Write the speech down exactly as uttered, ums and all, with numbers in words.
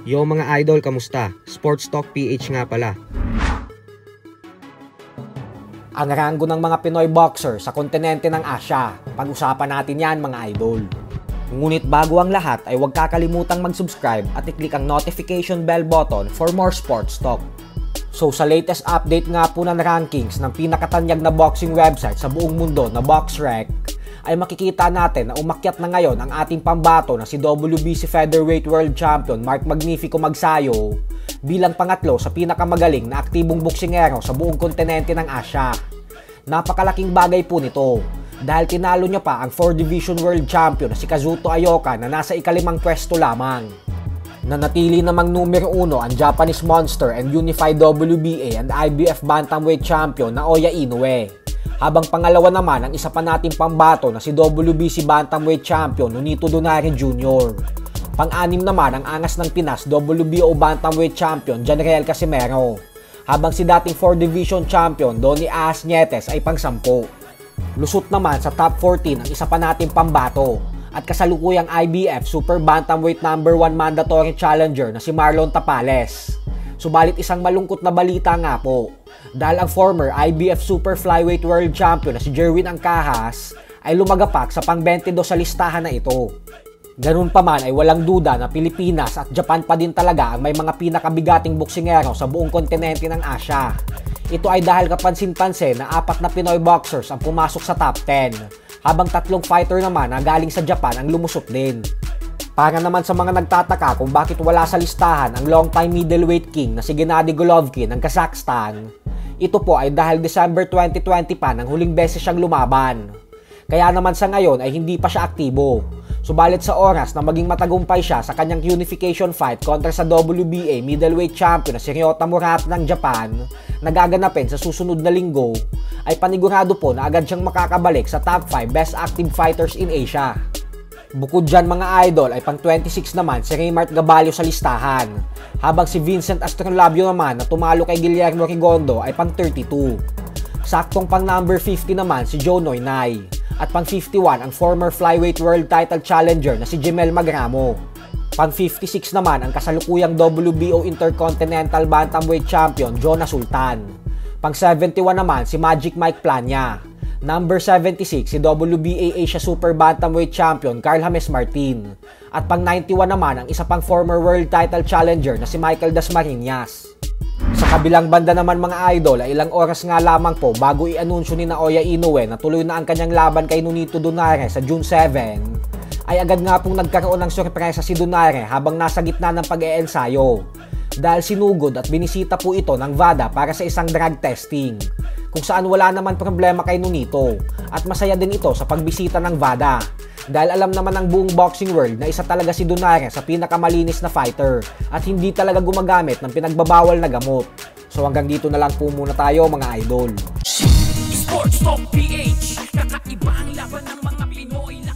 Yo mga idol, kamusta? Sports Talk P H nga pala. Ang ranggo ng mga Pinoy boxer sa kontinente ng Asya. Pag-usapan natin yan mga idol. Ngunit bago ang lahat ay huwag kakalimutang mag-subscribe at i-click ang notification bell button for more sports talk. So sa latest update nga po ng rankings ng pinakatanyag na boxing website sa buong mundo na BoxRec, ay makikita natin na umakyat na ngayon ang ating pambato na si W B C Featherweight World Champion Mark Magnifico Magsayo bilang pangatlo sa pinakamagaling na aktibong boksingero sa buong kontinente ng Asya. Napakalaking bagay po nito dahil tinalo niya pa ang four division World Champion na si Kazuto Ayoka na nasa ikalimang pwesto lamang. Nanatili namang numero uno ang Japanese Monster and Unified W B A and I B F Bantamweight Champion na Oya Inoue. Habang pangalawa naman ang isa pa nating pambato na si W B C Bantamweight Champion Nonito Donaire Junior Pang-anim naman ang angas ng Pinas W B O Bantamweight Champion Janriel Casimero. Habang si dating four division Champion Donnie Ahas Nietes ay pang-sampo. Lusot naman sa top fourteen ang isa pa nating pambato at kasalukuyang I B F Super Bantamweight number one Mandatory Challenger na si Marlon Tapales. Subalit isang malungkot na balita nga po dahil ang former I B F Super Flyweight World Champion na si Jerwin Angcahas ay lumagapak sa pang twenty-two sa listahan na ito. Ganun pa man ay walang duda na Pilipinas at Japan pa din talaga ang may mga pinakabigating boksingero sa buong kontinente ng Asya. Ito ay dahil kapansin-pansin na apat na Pinoy boxers ang pumasok sa top ten, habang tatlong fighter naman na galing sa Japan ang lumusot din. Para naman sa mga nagtataka kung bakit wala sa listahan ang long-time middleweight king na si Gennady Golovkin ng Kazakhstan, ito po ay dahil December twenty twenty pa nang huling beses siyang lumaban. Kaya naman sa ngayon ay hindi pa siya aktibo. Subalit sa oras na maging matagumpay siya sa kanyang unification fight kontra sa W B A middleweight champion na si Ryota Murata ng Japan, na gaganapin sa susunod na linggo, ay panigurado po na agad siyang makakabalik sa top five best active fighters in Asia. Bukod dyan mga idol ay pang twenty-six naman si Raymart Gabalio sa listahan, habang si Vincent Astrolabio naman na tumalo kay Guillermo Rigondo ay pang thirty-two. Saktong pang number fifty naman si Joe Noynay, at pang fifty-one ang former flyweight world title challenger na si Jemel Magramo. Pang fifty-six naman ang kasalukuyang W B O Intercontinental Bantamweight Champion Jonas Sultan. Pang seventy-one naman si Magic Mike Plania. Number seventy-six si W B A Asia Super Bantamweight Champion Carl James Martin. At pang ninety-one naman ang isa pang former world title challenger na si Michael Dasmariñas. Sa kabilang banda naman mga idol ay ilang oras nga lamang po bago i-anunsyo ni na Oya Inoue na tuloy na ang kanyang laban kay Nonito Donaire sa June seventh, ay agad nga pong nagkaroon ng sorpresa si Donaire habang nasa gitna ng pag-e-ensayo. Dahil sinugod at binisita po ito ng VADA para sa isang drug testing, kung saan wala naman problema kay Nonito at masaya din ito sa pagbisita ng VADA. Dahil alam naman ng buong boxing world na isa talaga si Donaire sa pinakamalinis na fighter at hindi talaga gumagamit ng pinagbabawal na gamot. So hanggang dito na lang po muna tayo mga idol. Sports Talk P H, kakaiba ang laban ng mga Pinoy.